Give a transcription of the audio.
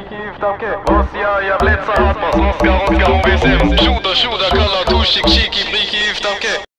kif tamke. Ossia, ja blitzer, atmos, Oscar, Oscar, on BSM. Shooter, shooter, color, too chic, cheeky, freaky, if tamke.